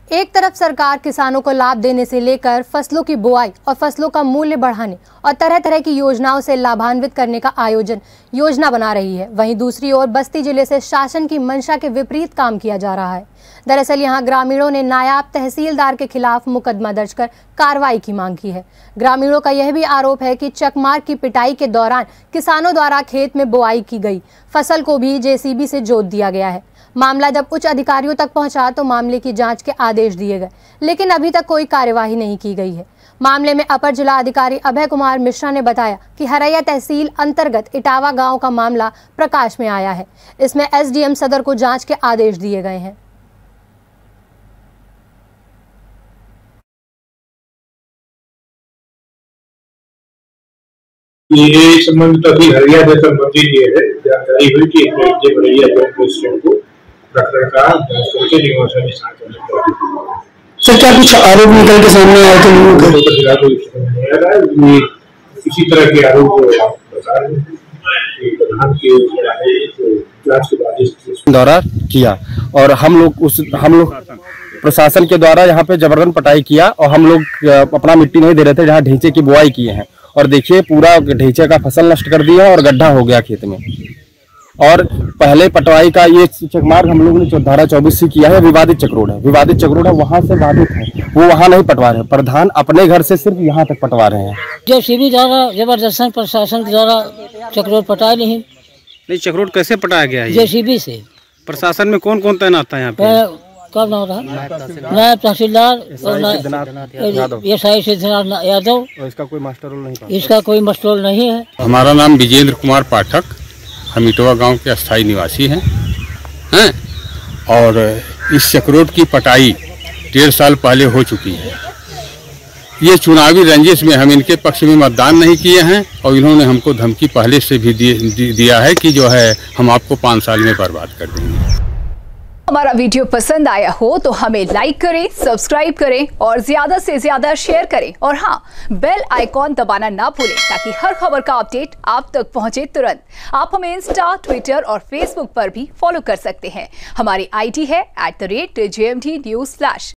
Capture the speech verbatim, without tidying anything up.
एक तरफ सरकार किसानों को लाभ देने से लेकर फसलों की बुआई और फसलों का मूल्य बढ़ाने और तरह तरह की योजनाओं से लाभान्वित करने का आयोजन योजना बना रही है, वहीं दूसरी ओर बस्ती जिले से शासन की मंशा के विपरीत काम किया जा रहा है। दरअसल यहां ग्रामीणों ने नायाब तहसीलदार के खिलाफ मुकदमा दर्ज कर कार्रवाई की मांग की है। ग्रामीणों का यह भी आरोप है कि चकमार की पिटाई के दौरान किसानों द्वारा खेत में बुआई की गई फसल को भी जेसीबी से जोत दिया गया है। मामला जब उच्च अधिकारियों तक पहुंचा तो मामले की जांच के आदेश दिए गए, लेकिन अभी तक कोई कार्यवाही नहीं की गई है। मामले में अपर जिला अधिकारी अभय कुमार मिश्रा ने बताया कि हरैया तहसील अंतर्गत इटावा गांव का मामला प्रकाश में आया है। इसमें एसडीएम सदर को जांच के आदेश दिए गए हैं। ये संबंध तो अभी हरिया से संबंधित ये है, जानकारी हुई कि एक हरिया जन को प्रकरण का जांच करके निवासन स्थान करने सर क्या कुछ आरोप निकल के सामने आए थे लोगों के? इसी तरह के आरोप बता रहे हैं कि प्रधान के जांच के बाद दौरा किया और हम लोग उस हम लोग प्रशासन के द्वारा यहाँ पे जबरदस्त पटाई किया और हम लोग अपना मिट्टी नहीं दे रहे थे जहाँ ढींचे की बुआई किए हैं और देखिए पूरा ढींचे का फसल नष्ट कर दिया और गड्ढा हो गया खेत में। और पहले पटवाई का ये चकमार्ग हम लोगों ने धारा चौबीस से किया है, विवादित चक्रोड है, विवादित चक्रोड है वहाँ से बाधित है, वो वहाँ नहीं पटवा रहे, प्रधान अपने घर से सिर्फ यहाँ तक पटवा रहे हैं। जेसीबी द्वारा जबरदस्त प्रशासन के द्वारा चक्रोड पटाया नहीं। नहीं, चक्रोड कैसे पटाया गया है? जेसीबी से। प्रशासन में कौन कौन तैनात था यहाँ पे? कब नाम रहा? नायब तहसीलदार और एस आई सिद्धनाथ यादव। इसका कोई मास्टर रोल नहीं? इसका कोई मास्टर रोल नहीं है। हमारा नाम विजेंद्र कुमार पाठक, हम इटवा गांव के अस्थायी निवासी हैं हैं और इस चक्रोड की पटाई डेढ़ साल पहले हो चुकी है। ये चुनावी रंजिश में हम इनके पक्ष में मतदान नहीं किए हैं और इन्होंने हमको धमकी पहले से भी दि, दिया है कि जो है हम आपको पाँच साल में बर्बाद कर देंगे। हमारा वीडियो पसंद आया हो तो हमें लाइक करें, सब्सक्राइब करें और ज्यादा से ज्यादा शेयर करें और हाँ, बेल आइकॉन दबाना ना भूलें ताकि हर खबर का अपडेट आप तक पहुंचे तुरंत। आप हमें इंस्टा, ट्विटर और फेसबुक पर भी फॉलो कर सकते हैं। हमारी आईडी है at the rate J M D news flash.